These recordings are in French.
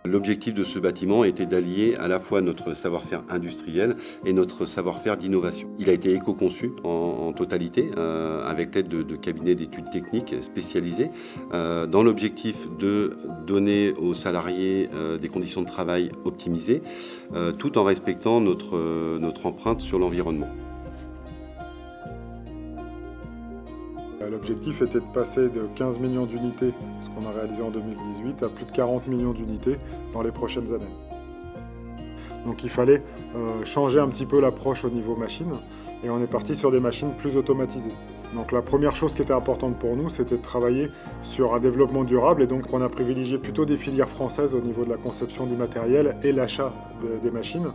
L'objectif de ce bâtiment était d'allier à la fois notre savoir-faire industriel et notre savoir-faire d'innovation. Il a été éco-conçu en totalité, avec l'aide de cabinets d'études techniques spécialisés, dans l'objectif de donner aux salariés des conditions de travail optimisées, tout en respectant notre empreinte sur l'environnement. L'objectif était de passer de 15 millions d'unités, ce qu'on a réalisé en 2018, à plus de 40 millions d'unités dans les prochaines années. Donc il fallait changer un petit peu l'approche au niveau machine, et on est parti sur des machines plus automatisées. Donc la première chose qui était importante pour nous, c'était de travailler sur un développement durable, et donc on a privilégié plutôt des filières françaises au niveau de la conception du matériel et l'achat des machines.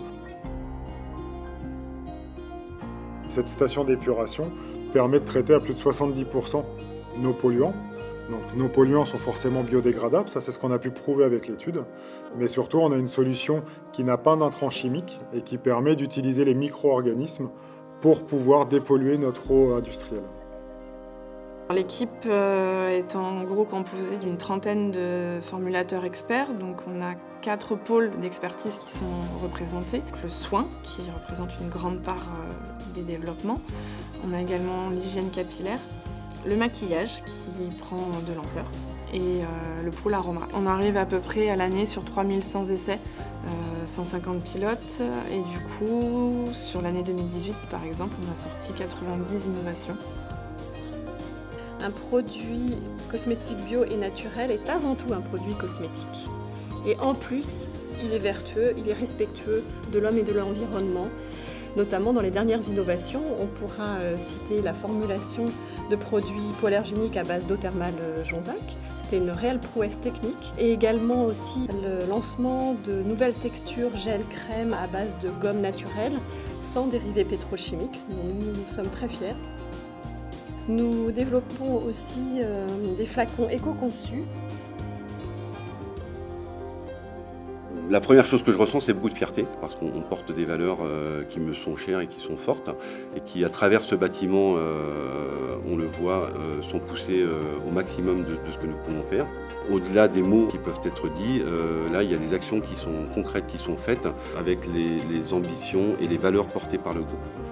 Cette station d'épuration permet de traiter à plus de 70% nos polluants. Donc, nos polluants sont forcément biodégradables, ça c'est ce qu'on a pu prouver avec l'étude. Mais surtout, on a une solution qui n'a pas d'intrants chimiques et qui permet d'utiliser les micro-organismes pour pouvoir dépolluer notre eau industrielle. L'équipe est en gros composée d'une trentaine de formulateurs experts. Donc on a 4 pôles d'expertise qui sont représentés. Le soin, qui représente une grande part des développements. On a également l'hygiène capillaire, le maquillage qui prend de l'ampleur et le pôle aroma. On arrive à peu près à l'année sur 3100 essais, 150 pilotes, et du coup sur l'année 2018 par exemple on a sorti 90 innovations. Un produit cosmétique bio et naturel est avant tout un produit cosmétique. Et en plus, il est vertueux, il est respectueux de l'homme et de l'environnement. Notamment dans les dernières innovations, on pourra citer la formulation de produits hypoallergéniques à base d'eau thermale Jonzac. C'était une réelle prouesse technique. Et également aussi le lancement de nouvelles textures gel-crème à base de gomme naturelle, sans dérivés pétrochimiques. Nous sommes très fiers. Nous développons aussi des flacons éco-conçus. La première chose que je ressens, c'est beaucoup de fierté, parce qu'on porte des valeurs qui me sont chères et qui sont fortes, et qui, à travers ce bâtiment, on le voit, sont poussées au maximum de ce que nous pouvons faire. Au-delà des mots qui peuvent être dits, là, il y a des actions qui sont concrètes, qui sont faites, avec les ambitions et les valeurs portées par le groupe.